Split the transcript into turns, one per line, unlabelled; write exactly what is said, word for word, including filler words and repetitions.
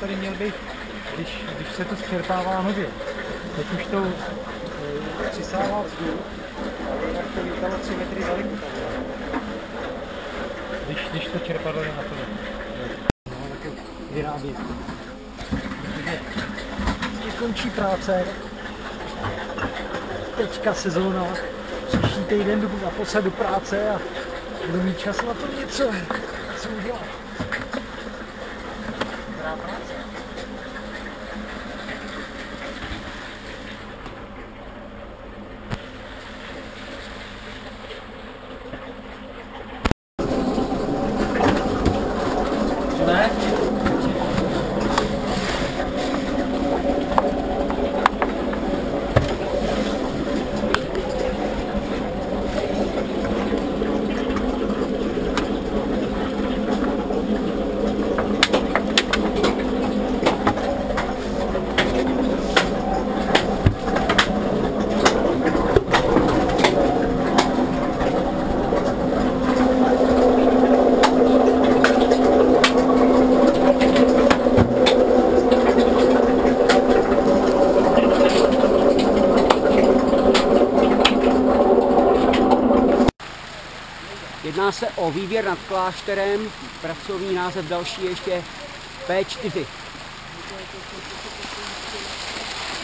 tady měl být, když, když se to zčerpává nově. Teď už to e, přisává vzduch, ale jinak to lítalo tři metry daleko. Když, když to čerpadlo je na to. No, tak vyrábí. Když končí práce, teďka sezóna, příští týden jdu naposled do práce a budu mít čas na to něco, co udělat. Dobrá práce. Ne?
Jedná se o výběr nad klášterem, pracovní název další ještě P čtyři.